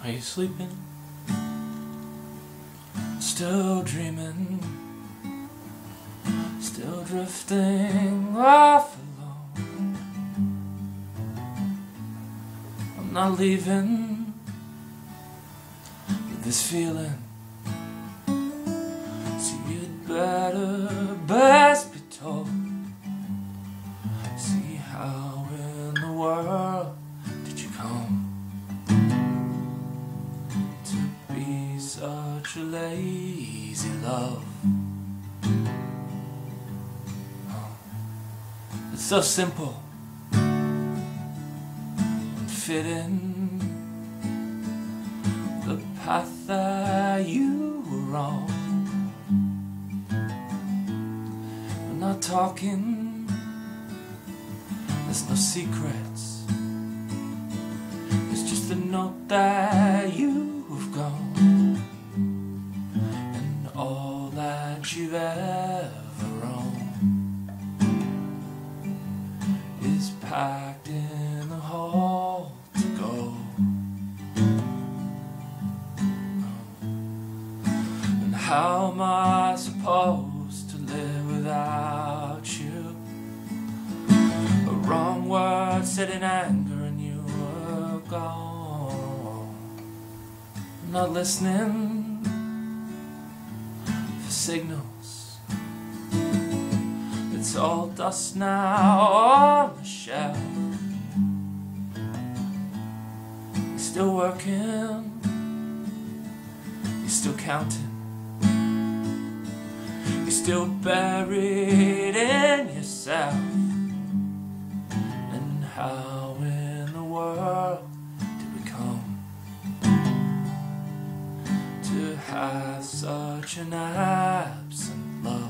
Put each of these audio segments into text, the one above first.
Are you sleeping? Still dreaming, still drifting off alone. I'm not leaving with this feeling, so you'd better best be told. See, how in the world did you come to be such a lazy love? It's so simple and fitting, the path that you were on. We're not talking, there's no secrets, it's just a note that you've gone, and all that you've ever owned is packed in a hole to go. And how am I supposed to live without you? A wrong word said in anger and you were gone. I'm not listening for signals, it's all dust now on the shelf. You're still working, you're still counting, you're still buried in yourself. And how in the world did we come to have such an absent love?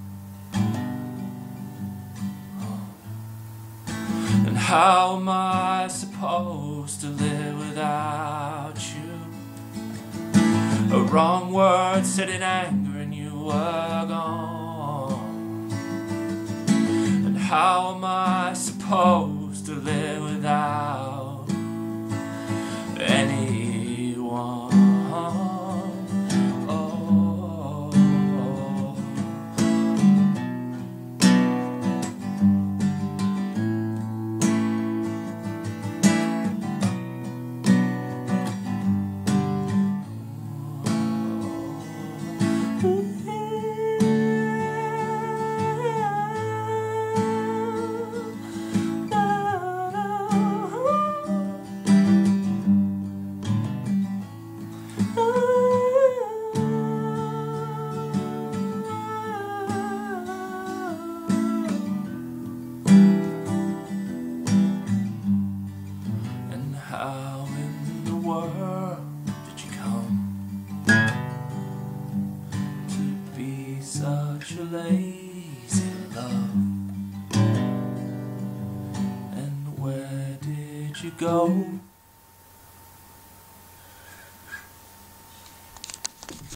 And how am I supposed to live without you? A wrong word said in anger and you were gone. And how am I supposed to live without anyone? How in the world did you come to be such a lazy love? And where did you go?